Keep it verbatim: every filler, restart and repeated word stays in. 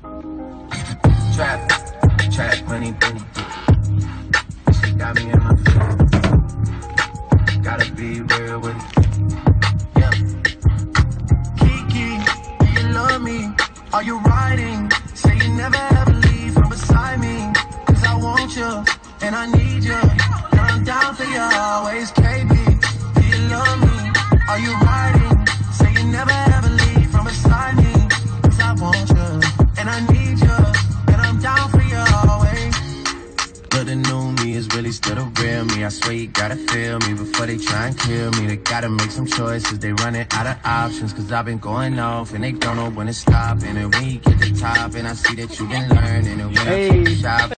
Trap, trap, money, penny. She got me in my feelings. Gotta be real with it. Yeah. Kiki, do you love me? Are you riding? Say you never ever leave from beside me. Cause I want you, and I need you. And I'm down for you always, K B. Do you love me? Are you riding? Say you never ever leave from beside me. Cause I want you, and I need you. And I'm down for you always. But the new me is really still the real me. I swear you gotta feel me before they try and kill me. They gotta make some choices, they running out of options. Cause I've been going off and they don't know when to stop. And when you get to the top, and I see that you've been learning. And when Hey. I take a shot